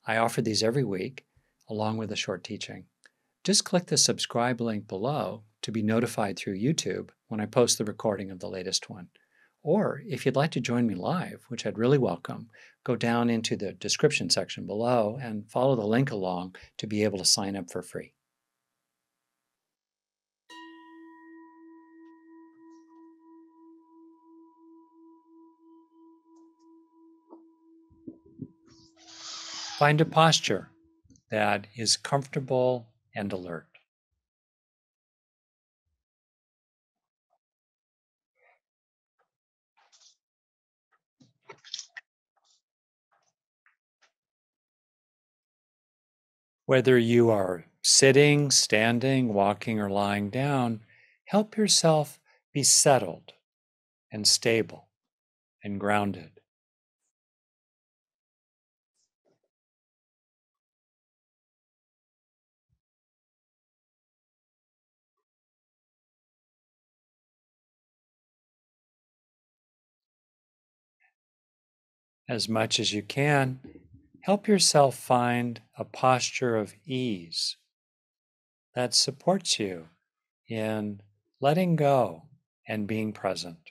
I offer these every week, along with a short teaching. Just click the subscribe link below to be notified through YouTube when I post the recording of the latest one. Or if you'd like to join me live, which I'd really welcome, go down into the description section below and follow the link along to be able to sign up for free. Find a posture that is comfortable and alert. Whether you are sitting, standing, walking, or lying down, help yourself be settled and stable and grounded. As much as you can, help yourself find a posture of ease that supports you in letting go and being present.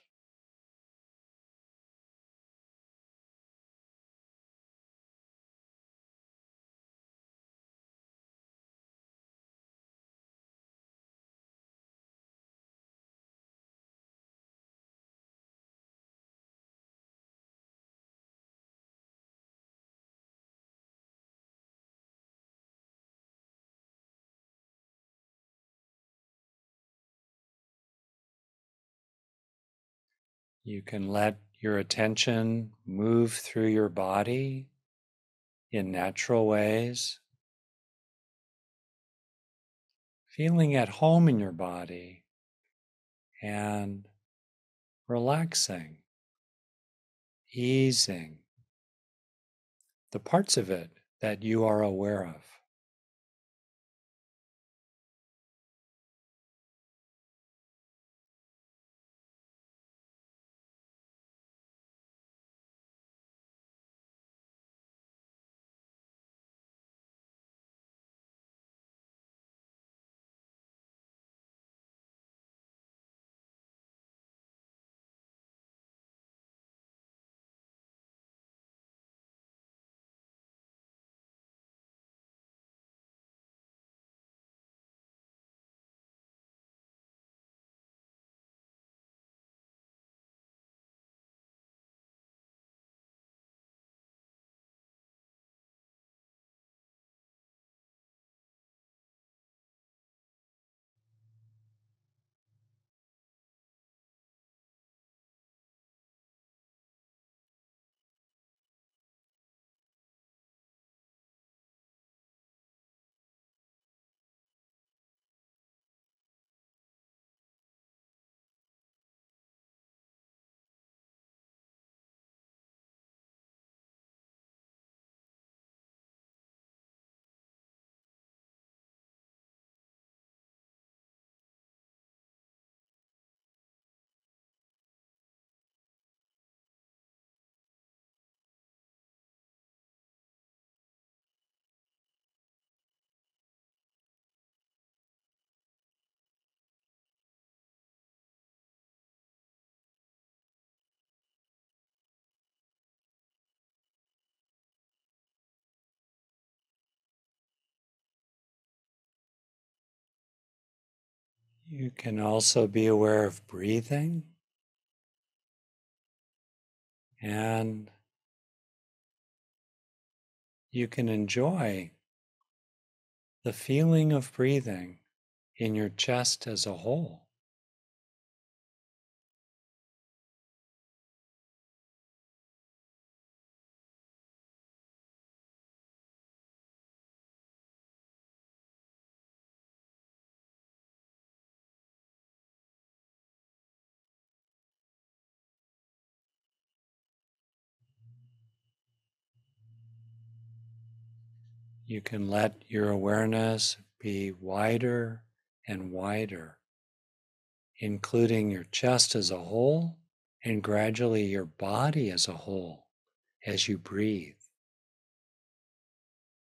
You can let your attention move through your body in natural ways, feeling at home in your body and relaxing, easing the parts of it that you are aware of. You can also be aware of breathing, and you can enjoy the feeling of breathing in your chest as a whole. You can let your awareness be wider and wider, including your chest as a whole and gradually your body as a whole as you breathe.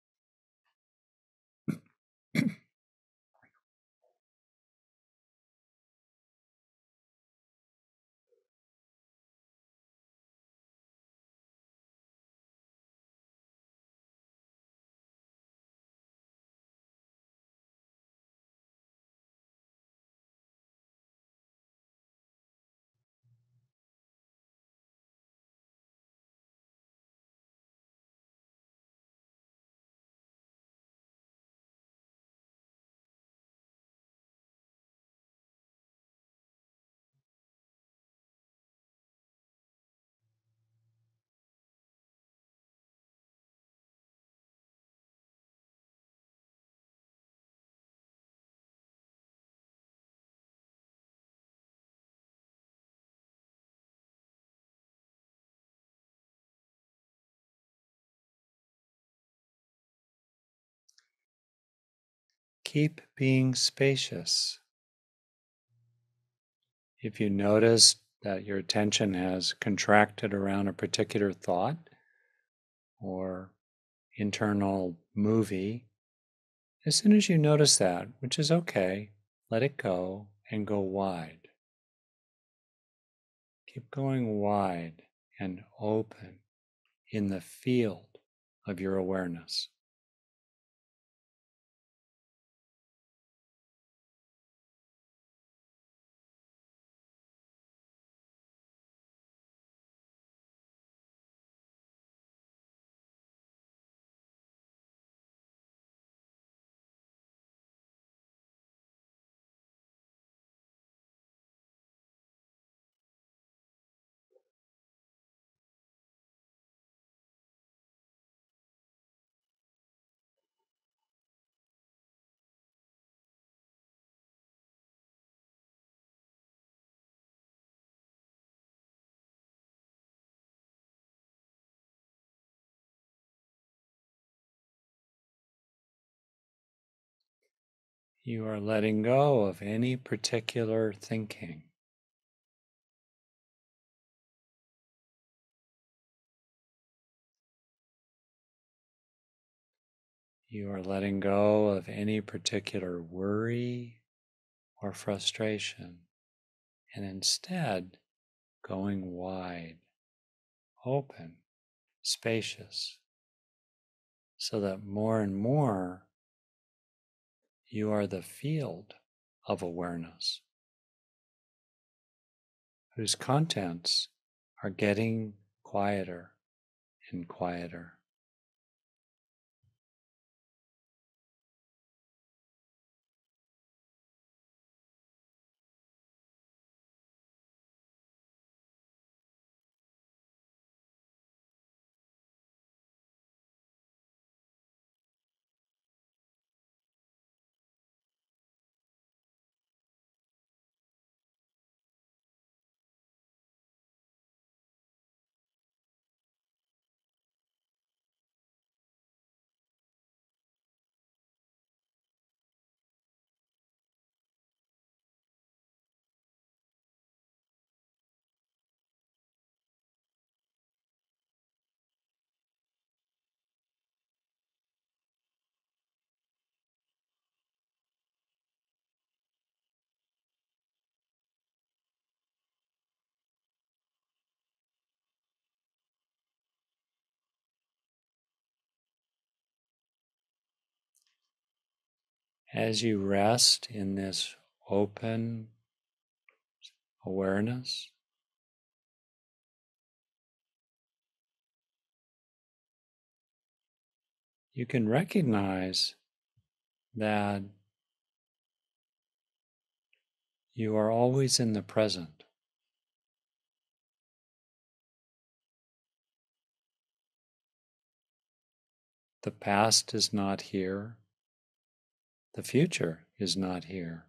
keep being spacious. If you notice that your attention has contracted around a particular thought or internal movie, as soon as you notice that, which is okay, let it go and go wide. Keep going wide and open in the field of your awareness. You are letting go of any particular thinking. You are letting go of any particular worry or frustration, and instead going wide, open, spacious, so that more and more you are the field of awareness whose contents are getting quieter and quieter. As you rest in this open awareness, you can recognize that you are always in the present. The past is not here. The future is not here.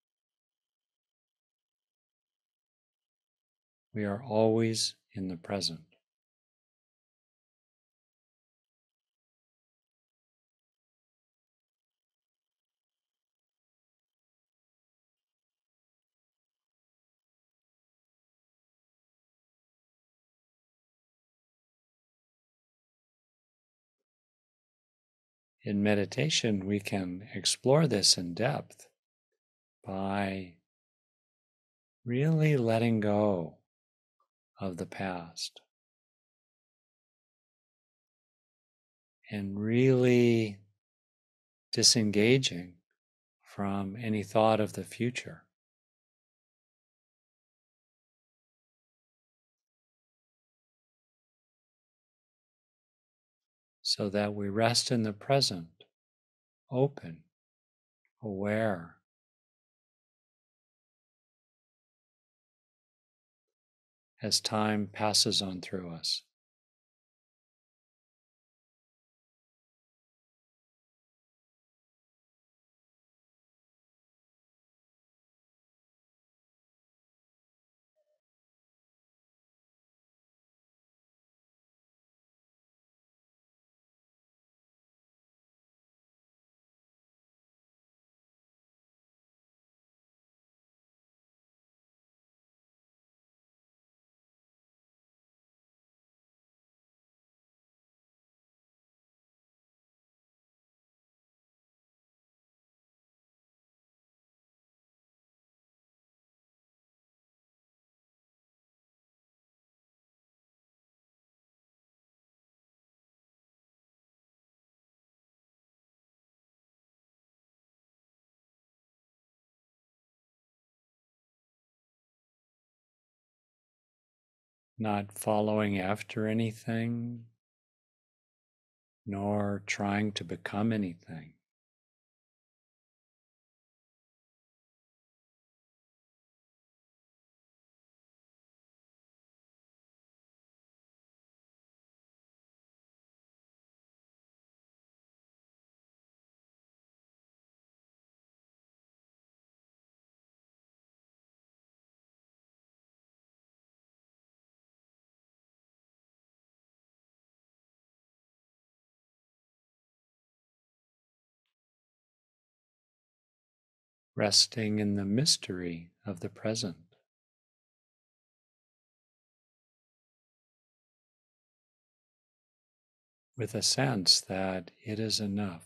We are always in the present. In meditation, we can explore this in depth by really letting go of the past and really disengaging from any thought of the future, so that we rest in the present, open, aware, as time passes on through us. not following after anything, nor trying to become anything. Resting in the mystery of the present, with a sense that it is enough.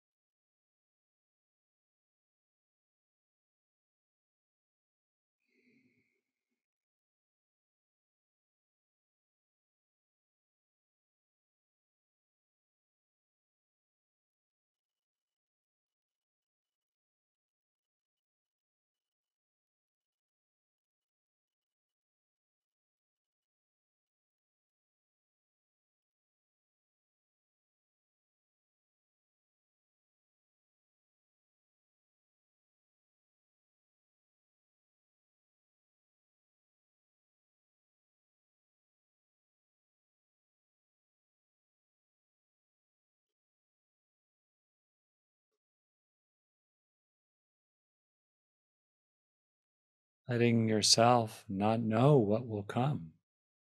Letting yourself not know what will come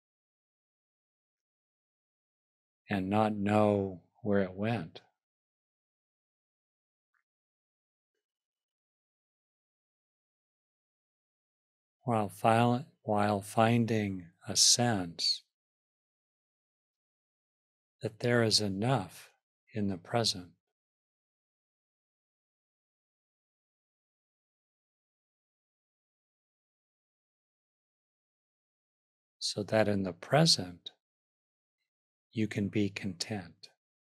and not know where it went. While finding a sense that there is enough in the present. So that in the present, you can be content.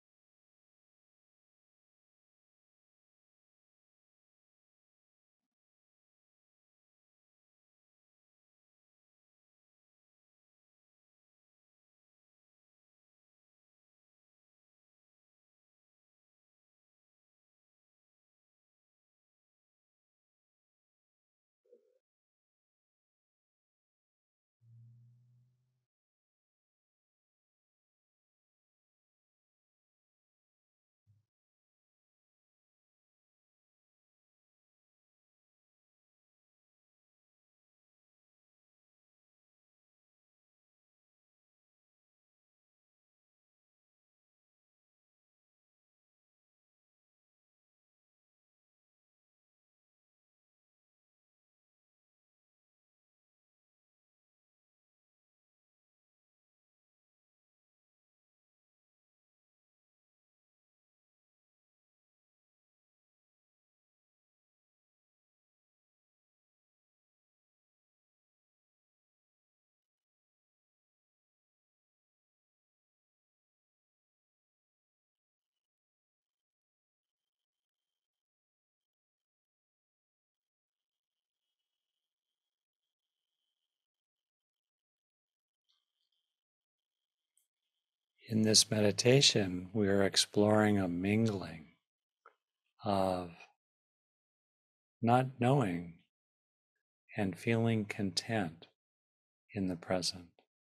In this meditation, we are exploring a mingling of not knowing and feeling content in the present.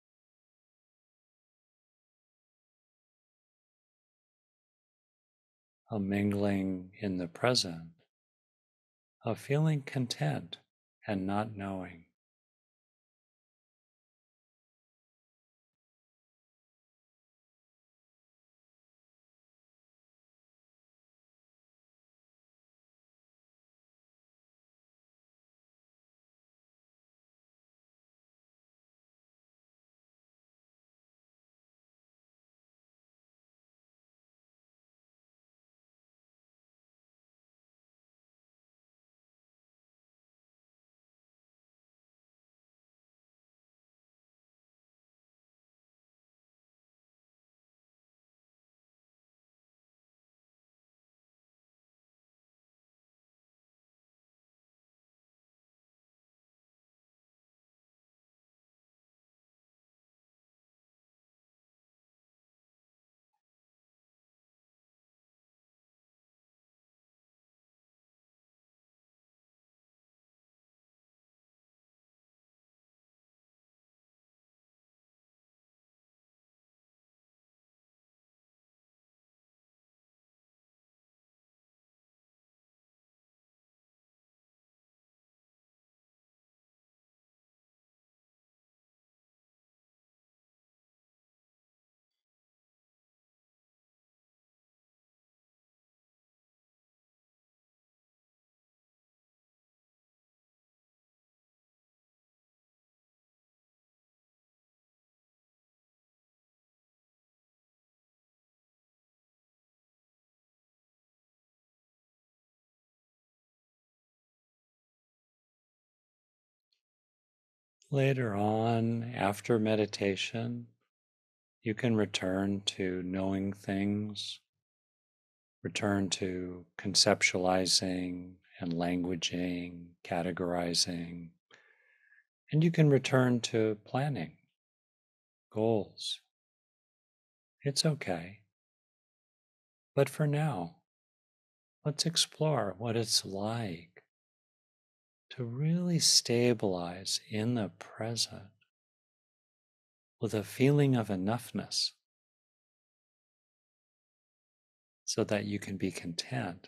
A mingling in the present of feeling content and not knowing. Later on, after meditation, you can return to knowing things, return to conceptualizing and languaging, categorizing, and you can return to planning, goals. It's okay. But for now, let's explore what it's like to really stabilize in the present with a feeling of enoughness so that you can be content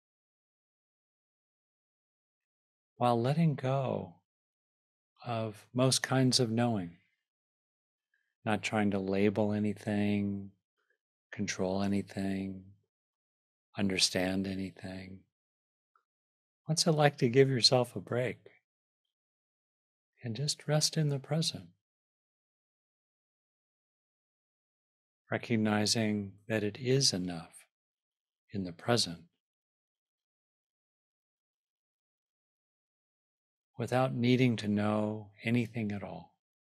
while letting go of most kinds of knowing, not trying to label anything, control anything, understand anything. What's it like to give yourself a break and just rest in the present, recognizing that it is enough in the present without needing to know anything at all?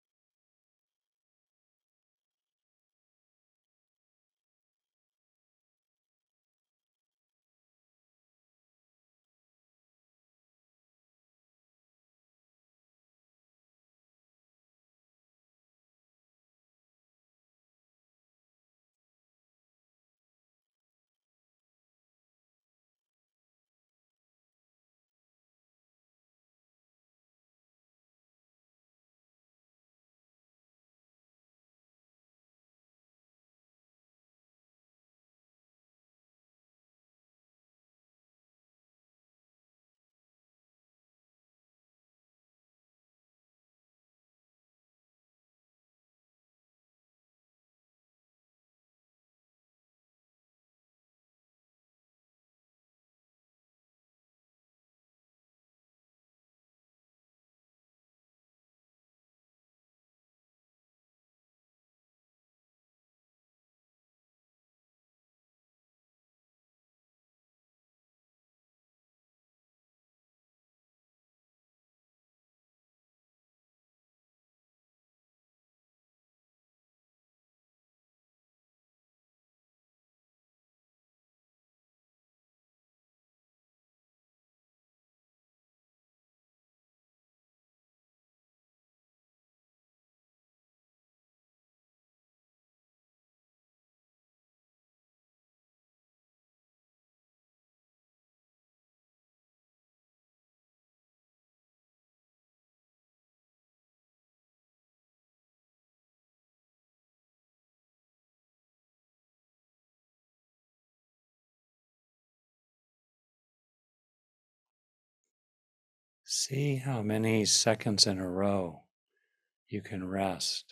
See how many seconds in a row you can rest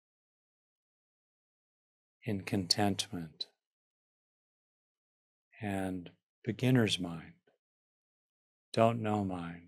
in contentment and beginner's mind, don't know mind.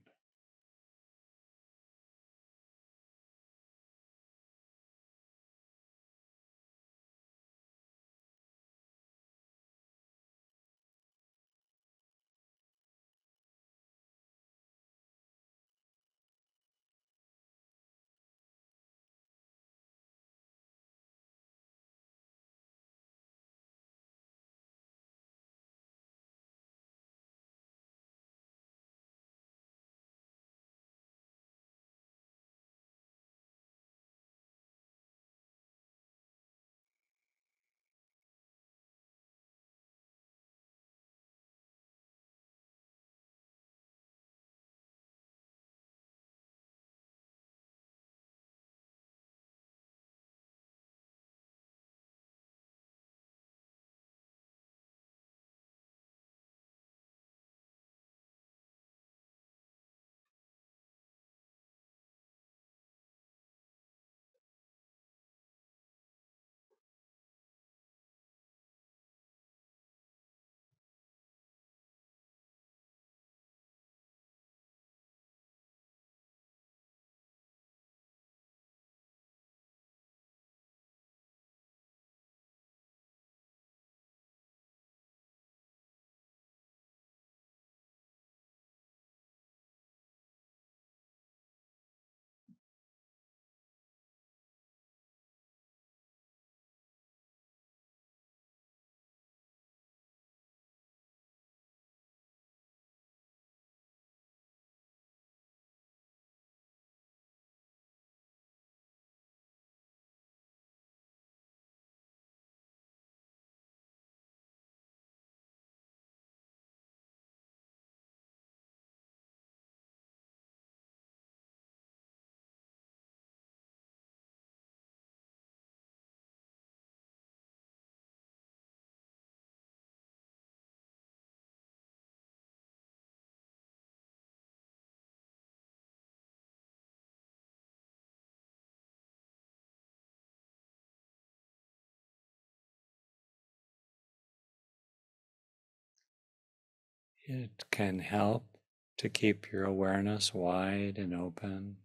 It can help to keep your awareness wide and open.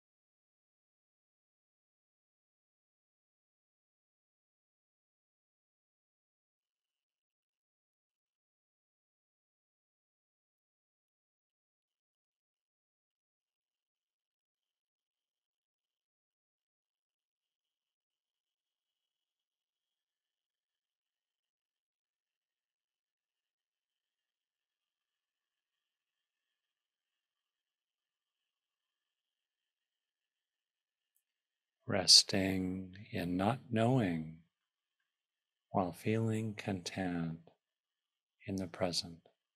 Resting in not knowing while feeling content in the present.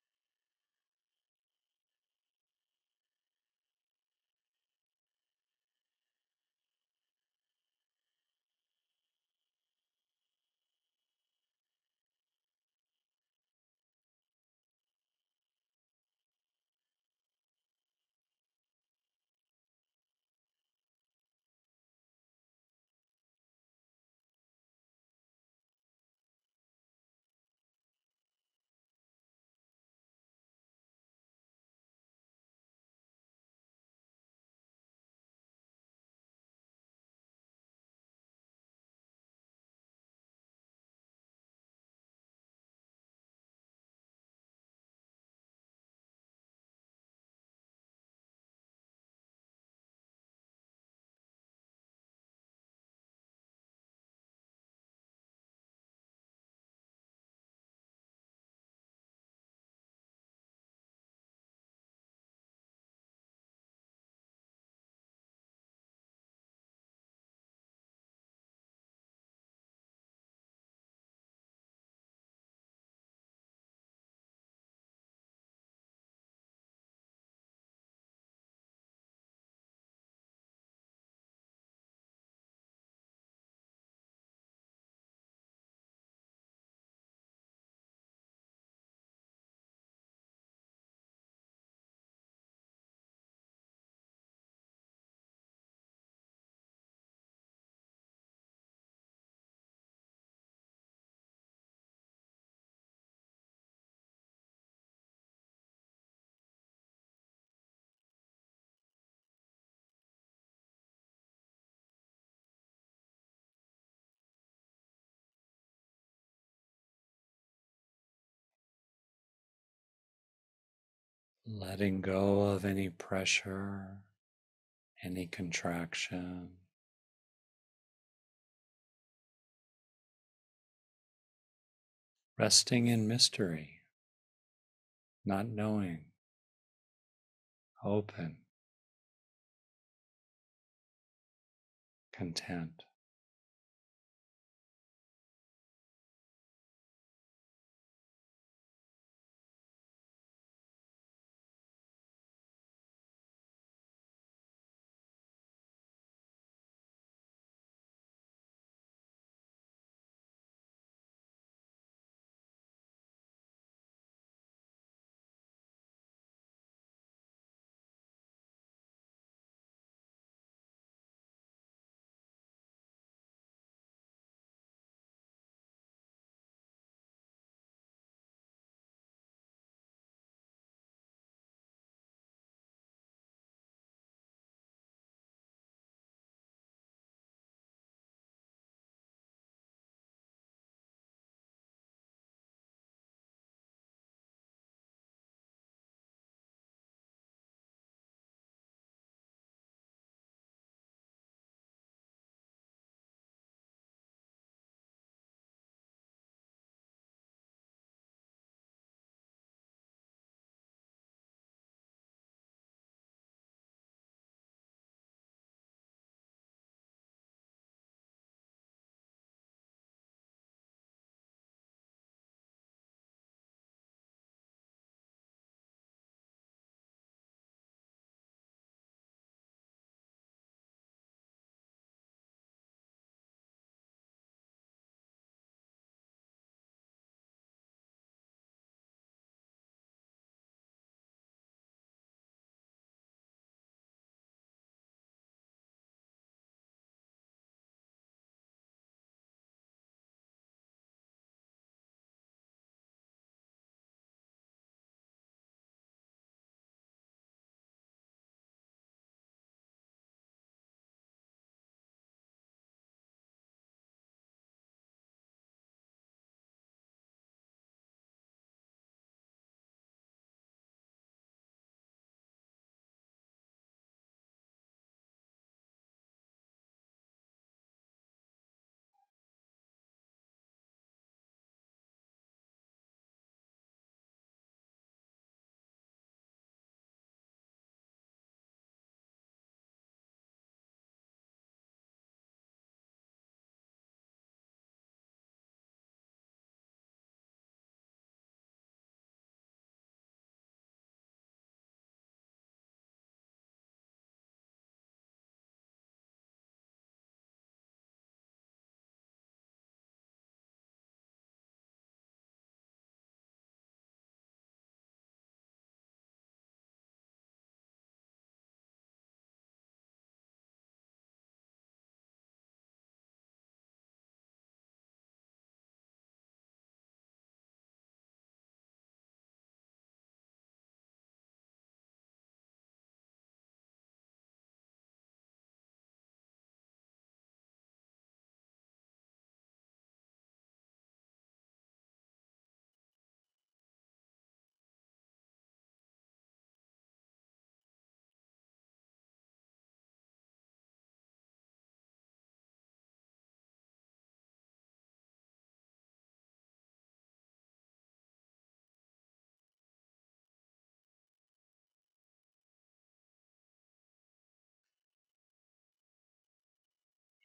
Letting go of any pressure, any contraction. Resting in mystery, not knowing, open, content.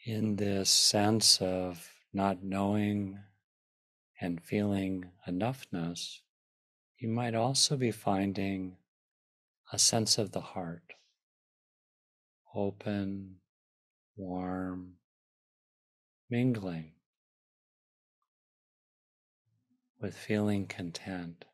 In this sense of not knowing and feeling enoughness, you might also be finding a sense of the heart, open, warm, mingling with feeling content.